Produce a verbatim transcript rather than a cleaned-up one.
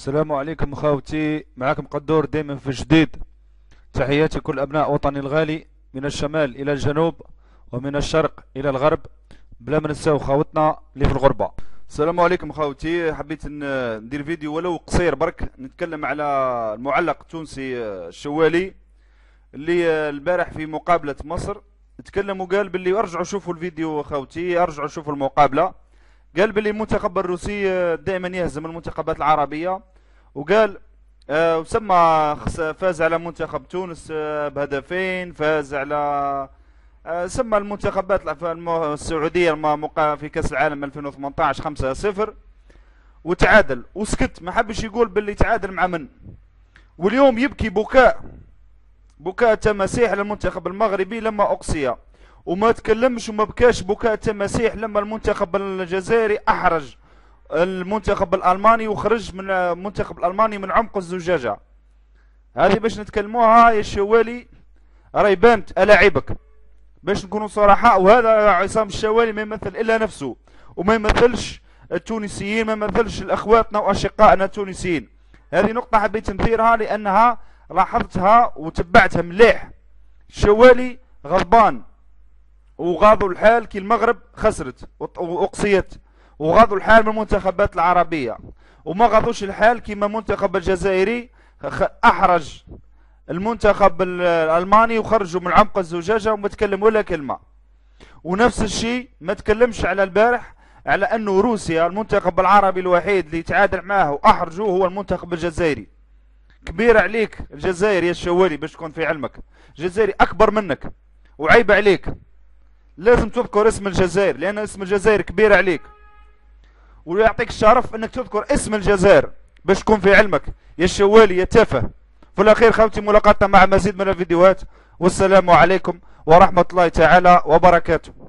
السلام عليكم خاوتي، معكم قدور دائما في جديد. تحياتي كل أبناء وطني الغالي من الشمال إلى الجنوب ومن الشرق إلى الغرب، بلا ما ننساو خاوتنا اللي في الغربة. السلام عليكم خاوتي، حبيت ندير فيديو ولو قصير برك نتكلم على المعلق التونسي الشوالي اللي البارح في مقابلة مصر تكلم وقال باللي ارجعوا شوفوا الفيديو خاوتي، ارجعوا شوفوا المقابلة. قال باللي المنتخب الروسي دائما يهزم المنتخبات العربية، وقال آه وسمى فاز على منتخب تونس آه بهدفين، فاز على آه سمى المنتخبات السعودية في كأس العالم ألفين وثمانطاش خمسة صفر، وتعادل وسكت، ما حبش يقول باللي تعادل مع من. واليوم يبكي بكاء بكاء تماسيح للمنتخب المغربي لما أقصي، وما تكلمش وما بكاش بكاء تماسيح لما المنتخب الجزائري أحرج المنتخب الألماني وخرج من المنتخب الألماني من عمق الزجاجة. هذه باش نتكلموها يا الشوالي راهي بانت ألاعبك باش نكونوا صراحة. وهذا عصام الشوالي ما يمثل إلا نفسه وما يمثلش التونسيين، ما يمثلش الأخواتنا وأشقائنا التونسيين. هذه نقطة حبيت نثيرها لأنها لاحظتها وتبعتها مليح. الشوالي غضبان وغاضوا الحال كي المغرب خسرت وأقصيت، وغاضوا الحال من المنتخبات العربية، وما غاضوش الحال كيما المنتخب الجزائري أحرج المنتخب الألماني وخرجوا من عمق الزجاجة وما تكلم ولا كلمة. ونفس الشيء ما تكلمش على البارح على أنه روسيا المنتخب العربي الوحيد اللي تعادل معه وأحرجوه هو المنتخب الجزائري. كبير عليك الجزائر يا الشوالي باش تكون في علمك، الجزائري أكبر منك وعيب عليك، لازم تذكر اسم الجزائر لأن اسم الجزائر كبير عليك، ويعطيك الشرف أنك تذكر اسم الجزائر باش تكون في علمك يا الشوالي يا تافه. في الأخير خوتي ملاقاتنا مع مزيد من الفيديوهات، والسلام عليكم ورحمة الله تعالى وبركاته.